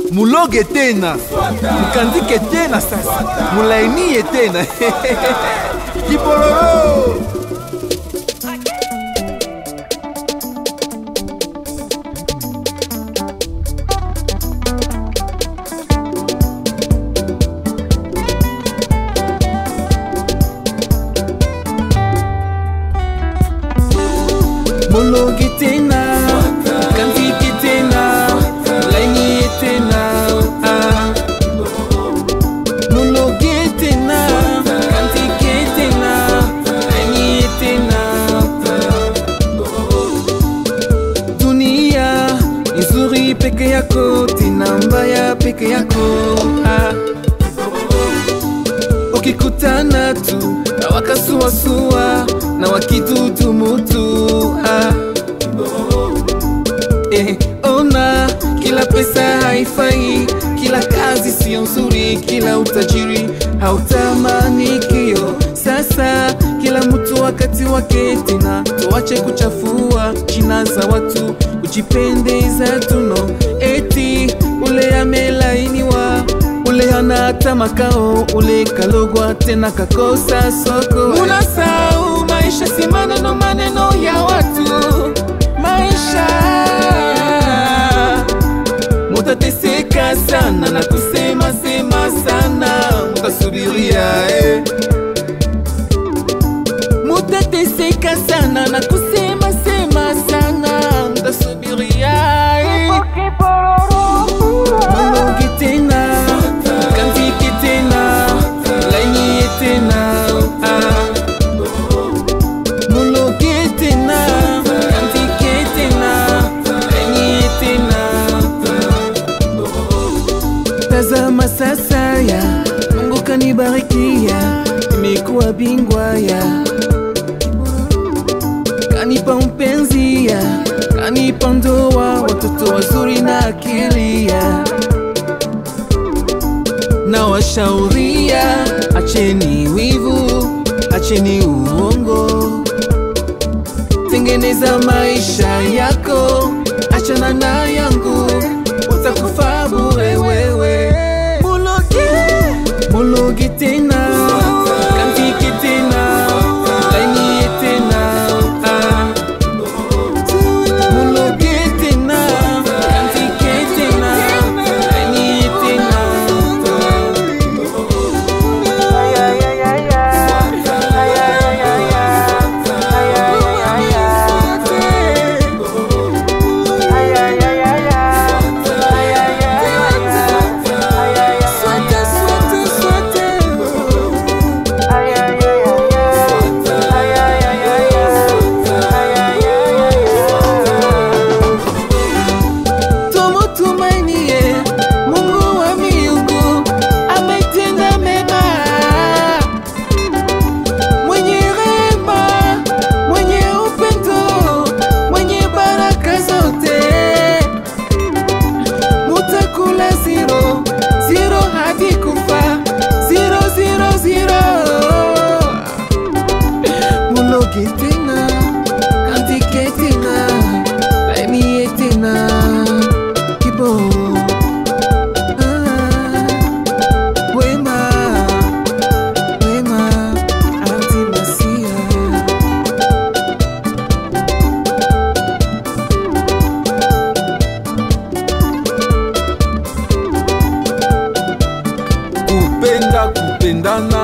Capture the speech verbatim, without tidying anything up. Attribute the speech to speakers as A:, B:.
A: muloge tena, mukandike tena sasa, mulainie tena. Kibololo muloge tena, mukandike tena, mulainie tena. Muloge tena, mukandike tena, mulainie tena. Dunia nzuri peke yako, tena mbaya peke yako. Ukikutana tu na wakasuasua na wakitutumutu, eh, ona kila pesa haifai, kila kazi sio nzuri, kila utajiri hautamanikio. Sasa kila mtu wakati wake, tena tuache kuchafua jina za watu, kujipendeza tuno. Eti ule amelainiwa, ule hana hata makao, ule kalogwa tena kakosa soko. Unasahau maisha si maneno maneno ya watu, maisha mutateseka sana na kusema sema sana, mutasubiria eh. Mutateseka sana na kusema sema sana, mutasubiria eh. Muloge tena, mukandike tena, mulainie tena. Muloge tena, mukandike tena, mulainie tena. Tazama sasa ya Mungu kanibarikia, nimekuwa bingwa ya, kanipa mpenzi ya, kanipa ndoa, watoto wazuri na akili ya. Na washauria, acheni wivu, acheni uongo, tengeneza maisha yako, achana na yangu, utakufa bure wewe. Muloge, muloge tena, mukandike tena, mulainie tena. Muloge tena, mukandike tena, mulainie tena. Muloge tena, mukandike tena, mulainie tena. Kibo ah, wema, wema, Antimasia. Kupenda kupendana